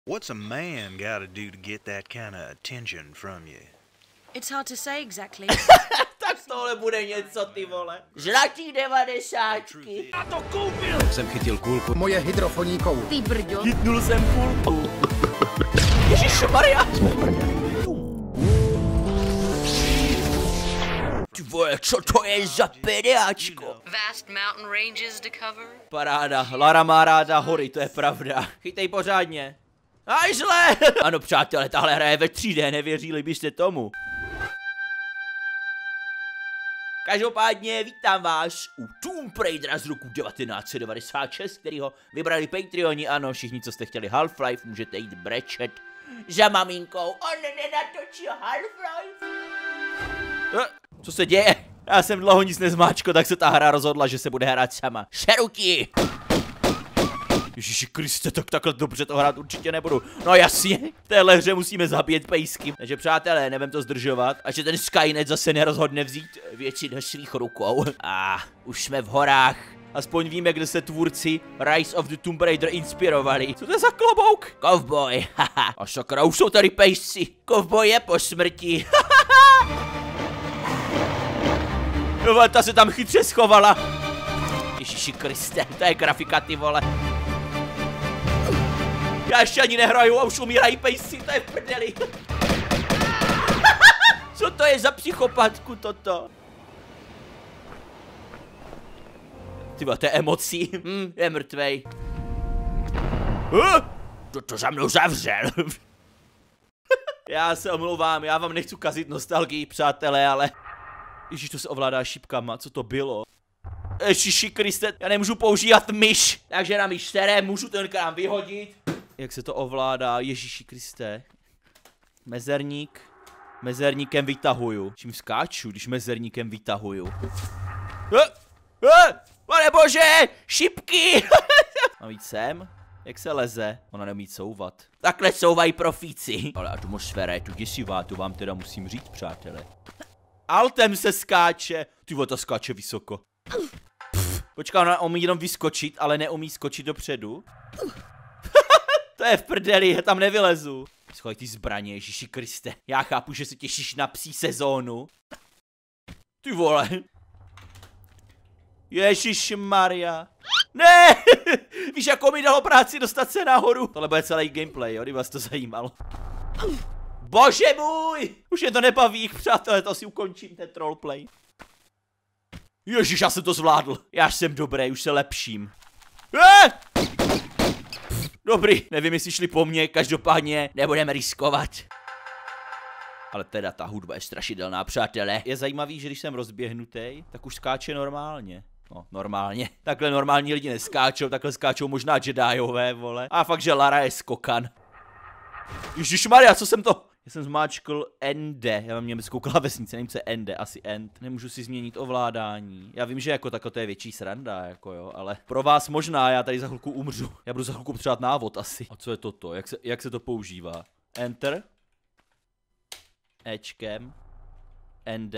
What's a man gotta do to get that kind of attention from you? It's hard to say exactly. Tak tohle bude něco, ty vole. Žlatý 90. A to koupil! Jsem chytil kulku. Moje hydrofonní koule. Ty brďo. Chytnul jsem kulku. Ježišmarja. Jsme v prdeli. Ty vole, co to je za pedáčko? Vast mountain ranges to cover. Paráda, Lara má ráda hory, to je pravda. Chytej pořádně. Aj zle! Ano, přátelé, tahle hra je ve 3D, nevěřili byste tomu. Každopádně vítám vás u Tomb Raidera z roku 1996, kterýho vybrali Patreoni. Ano, všichni, co jste chtěli Half-Life, můžete jít brečet za maminkou. On nenatočil Half-Life. Co se děje? Já jsem dlouho nic nezmáčko, tak se ta hra rozhodla, že se bude hrát sama. Šeruky! Ježiši Kriste, tak takhle dobře to hrát určitě nebudu. No jasně, v téhle hře musíme zabít pejsky. Takže přátelé, nebudem to zdržovat. Až se ten Skynet zase nerozhodne vzít věci do svých rukou. Už jsme v horách. Aspoň víme, kde se tvůrci Rise of the Tomb Raider inspirovali. Co to je za klobouk? Kovboj, haha. A sakra, už jsou tady pejsci. Kovboj je po smrti. No, ta se tam chytře schovala. Ježiši Kriste, to je grafika, ty vole. Já ještě ani nehraju a už umírají pejsci, to je v prdeli. Co to je za psychopatku toto? Ty vole, to je emocí. Je mrtvej. Kdo to za mnou zavřel? Já se omlouvám, já vám nechci kazit nostalgii, přátelé, ale... Ježíš, to se ovládá šipkama, co to bylo? Ježiši Kriste, já nemůžu používat myš. Takže na myš které můžu ten krám vyhodit. Jak se to ovládá, Ježíši Kriste. Mezerník. Mezerníkem vytahuju. Čím skáču, když mezerníkem vytahuju? Pane bože, šipky! Mám jít sem? Jak se leze? Ona neumí couvat. Takhle couvají profíci. Ale atmosféra je tu děsivá, to vám teda musím říct, přátelé. Altem se skáče. Ty vole, ta skáče vysoko. Počká, ona umí jenom vyskočit, ale neumí skočit dopředu. To je v prdeli, já tam nevylezu. Schovaj ty zbraně, Ježíši Kriste. Já chápu, že se těšíš na psí sezónu. Ty vole. Ježišmarja. Ne! Víš, jako mi dalo práci dostat se nahoru. Tohle bude celý gameplay, jo, kdyby vás to zajímalo. Bože můj! Už je to nebaví, přátelé, to si ukončím, ten roleplay. Ježiš, já jsem to zvládl. Já jsem dobrý, už se lepším. Dobrý, nevím, jestli šli po mně, každopádně nebudeme riskovat. Ale teda ta hudba je strašidelná, přátelé. Je zajímavý, že když jsem rozběhnutý, tak už skáče normálně. No, normálně. Takhle normální lidi neskáčou, takhle skáčou možná Jediové, vole. A fakt, že Lara je skokan. Ježišmarja, co jsem to? Já jsem zmáčkl ND, já mám německou klávesnici, nevím, co je ND, asi End. Nemůžu si změnit ovládání. Já vím, že jako takhle to je větší sranda, jako jo, ale pro vás možná, já tady za chvilku umřu. Já budu za chvilku potřebovat návod asi. A co je toto? Jak se to používá? Enter. Ečkem. ND.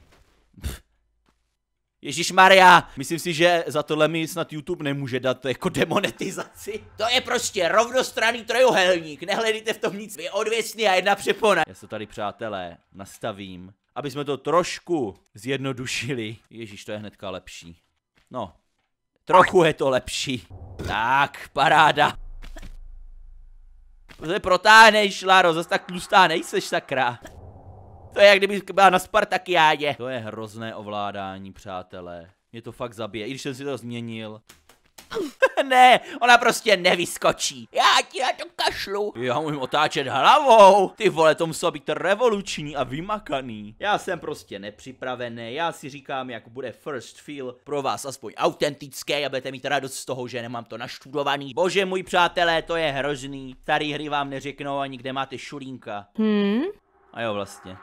Ježišmarja, myslím si, že za tohle mi snad YouTube nemůže dát jako demonetizaci. To je prostě rovnostranný trojuhelník, nehledejte v tom nic, je odvěsný a jedna přepona. Já se tady, přátelé, nastavím, aby jsme to trošku zjednodušili. Ježíš, to je hnedka lepší. No, trochu je to lepší. Tak, paráda. To se protáhneš, Laro, zase tak tlustá nejseš, sakra. To je jak kdyby byla na Spartakiádě. To je hrozné ovládání, přátelé. Mě to fakt zabije, i když jsem si to změnil. Ne, ona prostě nevyskočí. Já ti na to kašlu. Já umím otáčet hlavou. Ty vole, to muselo být revoluční a vymakaný. Já jsem prostě nepřipravený. Já si říkám, jak bude first feel pro vás aspoň autentické a budete mít radost z toho, že nemám to naštudovaný. Bože můj, přátelé, to je hrozný. Starý hry vám neřeknou ani kde máte šulínka. A jo, vlastně.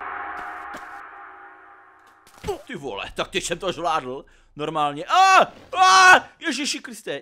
Ty vole, tak teď jsem to zvládl. Normálně. Ježiši Kriste.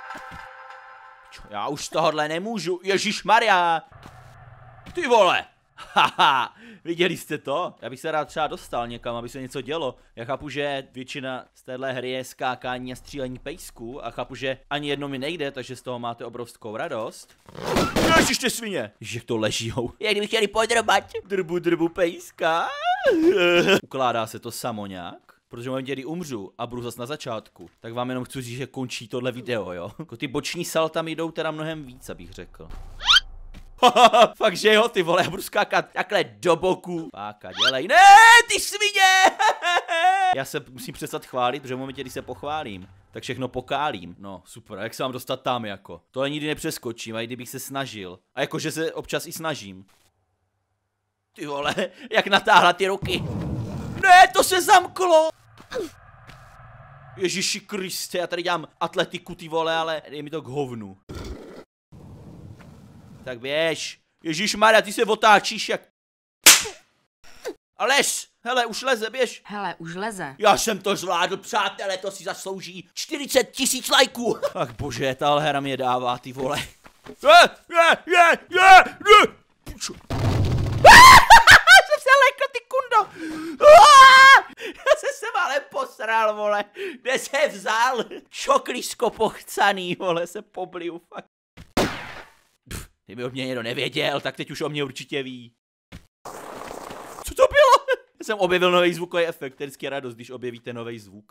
Já už tohodle nemůžu. Ježišmarja. Ty vole. Haha, viděli jste to? Já bych se rád třeba dostal někam, aby se něco dělo. Já chápu, že většina z téhle hry je skákání a střílení pejsků a chápu, že ani jedno mi nejde, takže z toho máte obrovskou radost. Ježiš, ty svině! Že to ležijou. Jak kdyby chtěli podrbat. Drbu pejska. Ukládá se to samo nějak? Protože v momentě, kdy umřu a budu zas na začátku, tak vám jenom chci říct, že končí tohle video, jo? Jako ty boční salta mi jdou teda mnohem víc, abych řekl. Fakt, že jo, ty vole, já budu skákat takhle do boku. Páka, dělej. Ne, ty svině! Já se musím přestat chválit, protože v momentě, kdy se pochválím, tak všechno pokálím. No, super, a jak se mám dostat tam jako? Tohle nikdy nepřeskočím, a i kdybych se snažil. A jakože se občas i snažím. Ty vole, jak natáhla ty ruky. Ne, to se zamklo! Ježiši Kriste, já tady dělám atletiku, ty vole, ale je mi to k hovnu. Tak běž. Ježišmarja, ty se otáčíš jak... Alež, hele, už leze, běž. Hele, už leze. Já jsem to zvládl, přátelé, to si zaslouží 40 000 lajků. Ach bože, ta hra mě dává, ty vole. Jsem se lekl, ty kundo. Já jsem se málem posral, vole. Kde se vzal? Šoklíško pochcaný, vole, se pobliju, fakt. Kdyby o mě někdo nevěděl, tak teď už o mě určitě ví. Co to bylo? Já jsem objevil nový zvukový efekt, to je vždycky radost, když objevíte nový zvuk.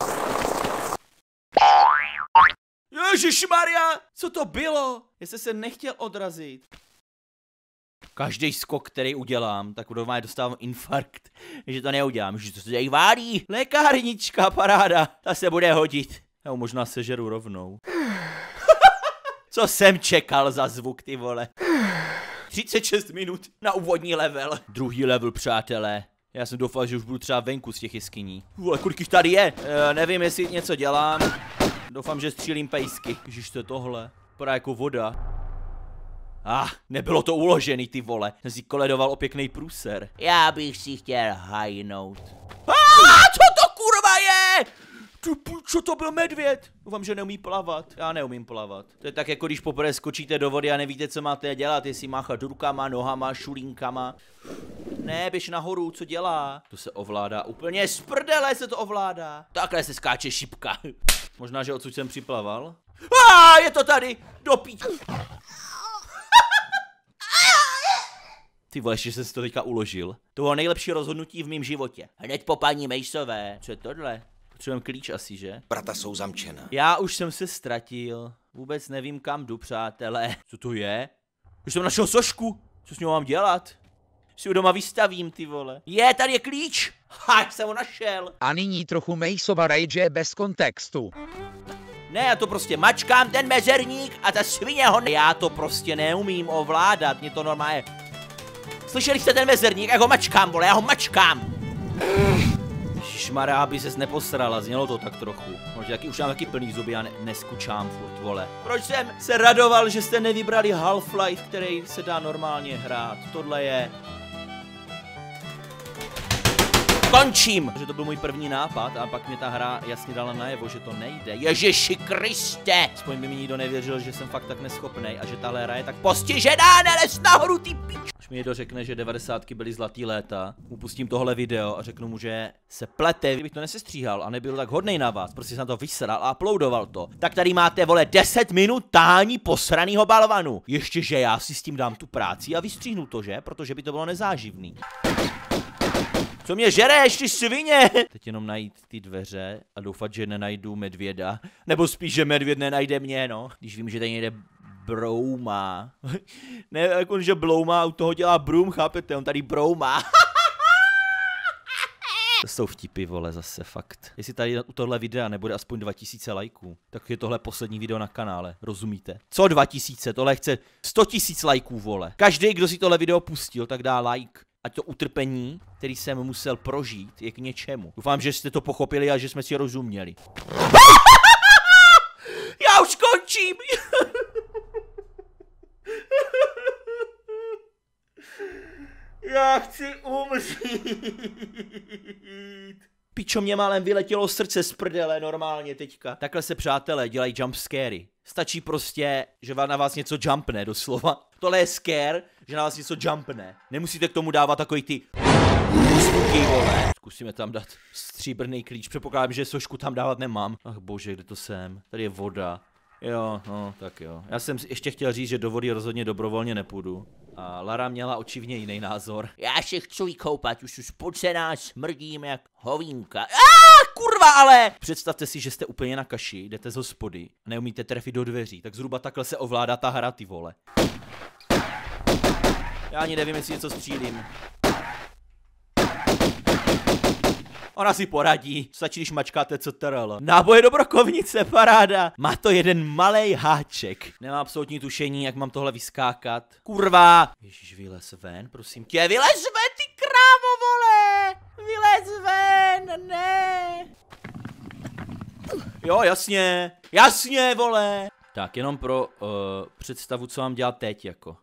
Ježišmarja, co to bylo? Já jsem se nechtěl odrazit. Každý skok, který udělám, tak doma dostávám infarkt, že to neudělám, že to se tady válí. Lékárnička, paráda, ta se bude hodit. Já ho možná sežeru rovnou. Co jsem čekal za zvuk, ty vole? 36 minut na úvodní level. Druhý level, přátelé. Já jsem doufal, že už budu třeba venku z těch jeskyní. Kolik jich tady je? Nevím, jestli něco dělám. Doufám, že střílím pejsky. Ježiš, to je tohle. Vypadá jako voda. Nebylo to uložený, ty vole. Jsem si koledoval o pěkný průser. Já bych si chtěl hajnout. Co to kurva je? Co to byl medvěd? Doufám, že neumí plavat. Já neumím plavat. To je tak, jako když poprvé skočíte do vody a nevíte, co máte dělat. Jestli máchat rukama, nohama, šulínkama. Ne, běž nahoru, co dělá? To se ovládá úplně z prdele, se to ovládá. Takhle se skáče šipka. Možná, že odsud jsem připlaval. Je to tady! Do píč. Ty vole, že jsem si to teďka uložil. To bylo nejlepší rozhodnutí v mém životě. Hned po paní Mejsové. Co je tohle? Potřebujeme klíč asi, že? Brata jsou zamčena. Já už jsem se ztratil. Vůbec nevím, kam jdu, přátelé. Co to je? Už jsem našel sošku. Co s ním mám dělat? Si ho doma vystavím, ty vole. Tady je klíč. Jsem ho našel. A nyní trochu Mejsova rage bez kontextu. Ne, já to prostě mačkám, ten mezerník, a ta svině ho... Já to prostě neumím ovládat, mě to normálně... Slyšeli jste ten mezerník, jak ho mačkám, vole, já ho mačkám. Ježišmarja, aby ses neposrala, znělo to tak trochu. Taky už mám taky plný zuby a neskučám furt, vole. Proč jsem se radoval, že jste nevybrali Half-Life, který se dá normálně hrát? Tohle je... Končím! Že to byl můj první nápad a pak mě ta hra jasně dala najevo, že to nejde. Ježiši Kriste! Aspoň by mi nikdo nevěřil, že jsem fakt tak neschopnej a že tahle hra je tak postižená, nelez nahoru, ty pič! Až mi někdo řekne, že 90ky byly zlatý léta, upustím tohle video a řeknu mu, že se plete, kdybych to nesestříhal a nebyl tak hodnej na vás, prostě jsem to vysral a uploadoval to. Tak tady máte, vole, 10 minut tahání posranýho balvanu. Ještě, že já si s tím dám tu práci a vystříhnu to, že? Protože by to bylo nezáživný. Co mě žereš, ty svině? Teď jenom najít ty dveře a doufat, že nenajdu medvěda. Nebo spíš, že medvěd nenajde mě, no. Když vím, že tady někde brouma. Ne, jako že blouma, u toho dělá broom, chápete? On tady brouma. To jsou vtipy, vole, zase, fakt. Jestli tady u tohle videa nebude aspoň 2000 lajků, tak je tohle poslední video na kanále, rozumíte? Co 2000? Tohle chce 100 000 lajků, vole. Každý, kdo si tohle video pustil, tak dá like. Ať to utrpení, který jsem musel prožít, je k něčemu. Doufám, že jste to pochopili a že jsme si rozuměli. Já už končím! Já chci umřít. Pičo, mě málem vyletělo srdce z prdele normálně teďka. Takhle se, přátelé, dělají jumpscary. Stačí prostě, že na vás něco jumpne doslova. Tohle je scare, že na vás něco jumpne. Nemusíte k tomu dávat takový ty zvuky, vole. Zkusíme tam dát stříbrný klíč, předpokládám, že sošku tam dávat nemám. Ach bože, kde to jsem? Tady je voda. Jo, no, tak jo. Já jsem ještě chtěl říct, že do vody rozhodně dobrovolně nepůjdu. A Lara měla očivně jiný názor. Já se chci vykoupat, už spocená, smrdím jak hovínka. Kurva ale! Představte si, že jste úplně na kaši, jdete z hospody a neumíte trefit do dveří, tak zhruba takhle se ovládá ta hra, ty vole. Já ani nevím, jestli něco střílím. Ona si poradí, stačí, když mačkáte CTRL. Náboje do brokovnice, paráda. Má to jeden malej háček. Nemám absolutní tušení, jak mám tohle vyskákat. Kurva! Ježíš, vylez ven, prosím tě, vylez ven, ty krávo, vole! Vylez ven, ne! Jo, jasně, jasně, vole! Tak, jenom pro představu, co mám dělat teď, jako.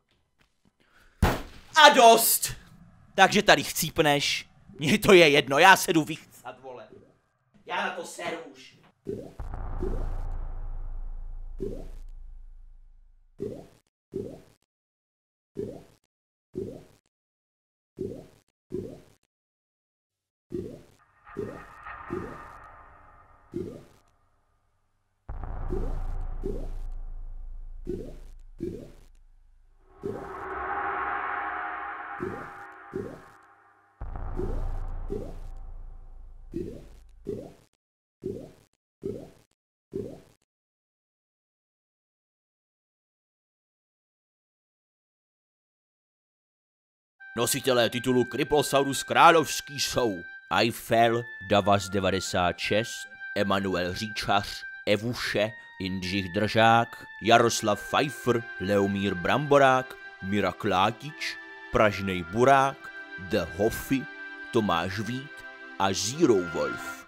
A dost! Takže tady chcípneš. Mně to je jedno, já se jdu vychcat, vole. Já na to seru už. Nositelé titulu Kryplosaurus královský jsou Eiffel, Davas 96, Emanuel Říčař, Evuše, Jindřich Držák, Jaroslav Pfeiffer, Leomír Bramborák, Mira Klátič, Pražnej Burák, The Hoffy, Tomáš Vít a Zero Wolf.